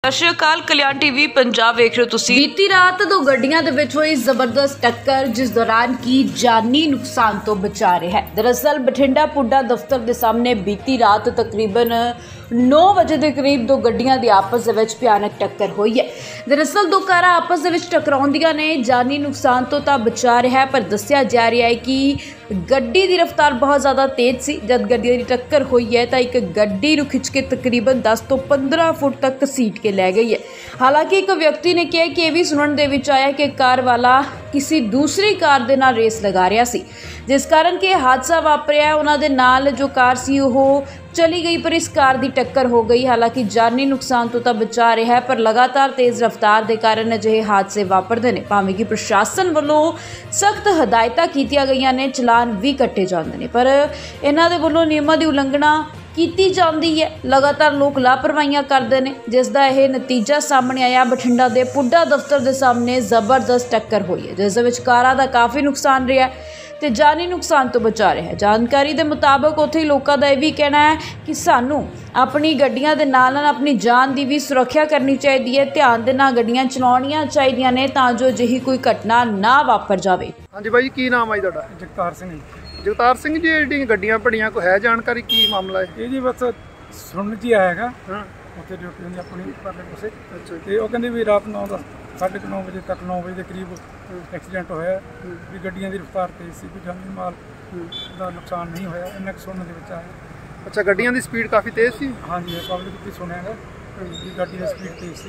ਸਤਿ ਸ਼੍ਰੀ ਅਕਾਲ। ਕਲਿਆਣ ਟੀਵੀ ਪੰਜਾਬ ਵੇਖ ਰਹੇ ਹੋ ਤੁਸੀਂ। ਬੀਤੀ ਰਾਤ ਦੋ ਗੱਡੀਆਂ ਦੇ ਵਿੱਚ ਹੋਈ ਜ਼ਬਰਦਸਤ ਟੱਕਰ, ਜਿਸ ਦੌਰਾਨ ਕੀ ਜਾਨੀ ਨੁਕਸਾਨ ਤੋਂ ਬਚਾ ਰਿਹਾ ਹੈ। ਦਰਅਸਲ ਬਠਿੰਡਾ ਪੁੱਡਾ ਦਫ਼ਤਰ ਦੇ ਸਾਹਮਣੇ ਬੀਤੀ ਰਾਤ ਤਕਰੀਬਨ 9 ਵਜੇ ਦੇ ਕਰੀਬ ਦੋ ਗੱਡੀਆਂ ਦੀ ਆਪਸ ਦੇ ਵਿੱਚ ਭਿਆਨਕ ਟੱਕਰ ਹੋਈ ਹੈ। ਦਰਅਸਲ ਦੋ ਕਾਰਾਂ ਆਪਸ ਦੇ ਵਿੱਚ ਟਕਰਾਉਂਦੀਆਂ ਨੇ ਜਾਨੀ ਨੁਕਸਾਨ ਤੋਂ ਤਾਂ ਬਚਾ ਰਿਹਾ ਹੈ, ਪਰ ਦੱਸਿਆ ਜਾ ਰਿਹਾ ਹੈ ਕਿ ਗੱਡੀ ਦੀ ਰਫ਼ਤਾਰ ਬਹੁਤ ਜ਼ਿਆਦਾ ਤੇਜ਼ ਸੀ। ਜਦ ਗੱਡੀ ਦੀ ਟੱਕਰ ਹੋਈ ਹੈ ਤਾਂ ਇੱਕ ਗੱਡੀ ਨੂੰ ਖਿੱਚ ਕੇ ਤਕਰੀਬਨ 10 ਤੋਂ 15 ਫੁੱਟ ਤੱਕ ਘਸੀਟ ਕੇ ਲੈ ਗਈ ਹੈ। ਹਾਲਾਂਕਿ ਇੱਕ ਵਿਅਕਤੀ ਨੇ ਕਿਹਾ ਕਿ ਇਹ ਵੀ ਸੁਣਨ ਦੇ ਵਿੱਚ ਆਇਆ ਕਿ ਕਾਰ ਵਾਲਾ ਕਿਸੇ ਦੂਸਰੀ ਕਾਰ ਦੇ ਨਾਲ ਰੇਸ ਲਗਾ ਰਿਹਾ ਸੀ, ਜਿਸ ਕਾਰਨ ਕਿ ਹਾਦਸਾ ਵਾਪਰਿਆ। ਉਹਨਾਂ ਦੇ ਨਾਲ ਜੋ ਕਾਰ ਸੀ ਉਹ ਚਲੀ ਗਈ, ਪਰ ਇਸ ਕਾਰ ਦੀ ਟੱਕਰ ਹੋ ਗਈ। ਹਾਲਾਂਕਿ ਜਾਨੀ ਨੁਕਸਾਨ ਤੋਂ ਤਾਂ ਬਚਾ ਰਿਹਾ ਹੈ, ਪਰ ਲਗਾਤਾਰ ਤੇਜ਼ ਰਫ਼ਤਾਰ ਦੇ ਕਾਰਨ ਅਜਿਹੇ ਹਾਦਸੇ ਵਾਪਰਦੇ ਨੇ। ਭਾਵੇਂ ਕਿ ਪ੍ਰਸ਼ਾਸਨ ਵੱਲੋਂ ਸਖਤ ਹਦਾਇਤਾਂ ਕੀਤੀਆਂ ਗਈਆਂ ਨੇ, ਚਲਾਨ ਵੀ ਕੱਟੇ ਜਾਂਦੇ ਨੇ, ਪਰ ਇਹਨਾਂ ਦੇ ਵੱਲੋਂ ਨਿਯਮਾਂ ਦੀ ਉਲੰਘਣਾ ਕੀਤੀ ਜਾਂਦੀ ਹੈ। ਲਗਾਤਾਰ ਲੋਕ ਲਾਪਰਵਾਹੀਆਂ ਕਰਦੇ ਨੇ, ਜਿਸ ਦਾ ਇਹ ਨਤੀਜਾ ਸਾਹਮਣੇ ਆਇਆ। ਬਠਿੰਡਾ ਦੇ ਪੁੱਡਾ ਦਫ਼ਤਰ ਦੇ ਸਾਹਮਣੇ ਜ਼ਬਰਦਸਤ ਟੱਕਰ ਹੋਈ ਹੈ, ਜਿਸ ਦੇ ਵਿੱਚ ਕਾਰਾਂ ਦਾ ਕਾਫੀ ਨੁਕਸਾਨ ਰਿਹਾ ਤੇ ਜਾਨੀ ਨੁਕਸਾਨ ਤੋਂ ਬਚਾ ਰਿਹਾ ਹੈ। ਜਾਣਕਾਰੀ ਦੇ ਮੁਤਾਬਕ ਉੱਥੇ ਲੋਕਾਂ ਦਾ ਇਹ ਵੀ ਕਹਿਣਾ ਹੈ ਕਿ ਸਾਨੂੰ ਆਪਣੀ ਗੱਡੀਆਂ ਦੇ ਨਾਲ ਨਾਲ ਆਪਣੀ ਜਾਨ ਦੀ ਵੀ ਸੁਰੱਖਿਆ ਕਰਨੀ ਚਾਹੀਦੀ ਹੈ। ਧਿਆਨ ਦੇ ਨਾਲ ਗੱਡੀਆਂ ਚਲਾਉਣੀਆਂ ਚਾਹੀਦੀਆਂ ਨੇ ਤਾਂ ਜੋ ਅਜਿਹੀ ਕੋਈ ਘਟਨਾ ਨਾ ਵਾਪਰ ਜਾਵੇ। ਹਾਂਜੀ ਬਾਈ, ਕੀ ਨਾਮ ਹੈ ਜੀ ਤੁਹਾਡਾ? ਜਗਤਾਰ ਸਿੰਘ ਜੀ। ਜਗਤਾਰ ਸਿੰਘ ਜੀ, ਜਿਹੜੀਆਂ ਗੱਡੀਆਂ ਭੜੀਆਂ ਕੋ ਹੈ ਜਾਣਕਾਰੀ, ਕੀ ਮਾਮਲਾ ਹੈ? ਇਹ ਜੀ ਬਸ ਸੁਣਨ 'ਚ ਹੀ ਆਇਆ ਹੈਗਾ। ਉੱਥੇ ਡਿਊਟੀ ਹੁੰਦੀ ਆਪਣੀ ਪਰਲੇ ਪਾਸੇ। ਅੱਛਾ। ਤੇ ਉਹ ਕਹਿੰਦੇ ਵੀ ਰਾਤ 9:30 ਵਜੇ ਤੱਕ 9 ਵਜੇ ਦੇ ਕਰੀਬ ਐਕਸੀਡੈਂਟ ਹੋਇਆ ਵੀ ਗੱਡੀਆਂ ਦੀ ਰਫ਼ਤਾਰ ਤੇਜ਼ ਸੀ, ਕੋਈ ਜਾਨੀ ਮਾਲ ਦਾ ਨੁਕਸਾਨ ਨਹੀਂ ਹੋਇਆ, ਇੰਨਾ ਕੁ ਸੁਣਨ ਦੇ ਵਿੱਚ ਆਇਆ। ਅੱਛਾ, ਗੱਡੀਆਂ ਦੀ ਸਪੀਡ ਕਾਫੀ ਤੇਜ਼ ਸੀ? ਹਾਂਜੀ, ਇਹ ਪਬਲਿਕ ਦੀ ਸੁਣਿਆ ਹੈਗਾ ਵੀ ਗੱਡੀ ਦੀ ਸਪੀਡ ਤੇਜ਼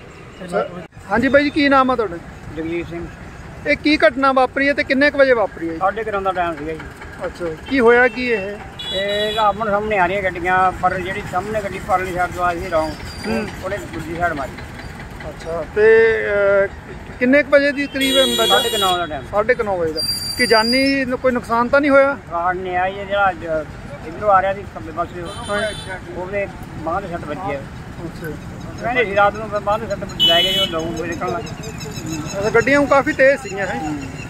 ਸੀ। ਹਾਂਜੀ ਬਾਈ ਜੀ, ਕੀ ਨਾਮ ਆ ਤੁਹਾਡਾ? ਜਗਜੀਤ ਸਿੰਘ। ਇਹ ਕੀ ਘਟਨਾ ਵਾਪਰੀ ਹੈ ਤੇ ਕਿੰਨੇ ਕੁ ਵਜੇ ਵਾਪਰੀ ਹੈ? 11:30 ਦਾ ਟਾਈਮ ਸੀਗਾ ਜੀ। ਅੱਛਾ, ਕੀ ਹੋਇਆ ਕੀ ਇਹ? ਆਪਣ ਸਾਹਮਣੇ ਆ ਰਹੀਆਂ ਗੱਡੀਆਂ, ਪਰ ਜਿਹੜੀ ਸਾਹਮਣੇ ਗੱਡੀ ਪਰਲੀ ਸਾਈਡ ਤੋਂ ਆ ਰਹੀ ਰੌਂਗ, ਉਹਨੇ ਦੂਜੀ ਸਾਈਡ ਮਾਰੀ। ਅੱਛਾ, ਤੇ ਕਿੰਨੇ ਕੁ ਵਜੇ ਦੀ ਕਰੀਬ ਹੁੰਦਾ? 9:30 ਦਾ ਟਾਈਮ। 9:30 ਵਜੇ ਦਾ। ਕਿ ਜਾਨੀ ਕੋਈ ਨੁਕਸਾਨ ਤਾਂ ਨਹੀਂ ਹੋਇਆ? ਕਾਰ ਨੇ ਆਈ ਹੈ, ਜਿਹੜਾ ਇੱਧਰੋਂ ਆ ਰਿਹਾ ਸੀ ਖੱਬੇ ਪਾਸੇ, ਉਹਦੇ ਬਾਂਹ ਦੇ ਸੱਟ ਵੱਜੀ ਹੈ। ਅੱਛਾ, ਕਹਿੰਦੇ ਸੀ ਰਾਤ ਨੂੰ ਬਾਂਹ ਦੇ ਸੱਟ ਲੈ ਗਏ, ਜਦੋਂ ਲਹੂ ਨਿਕਲਣ ਲੱਗ ਗਿਆ। ਗੱਡੀਆਂ ਕਾਫੀ ਤੇਜ਼ ਸੀਗੀਆਂ ਹੈ।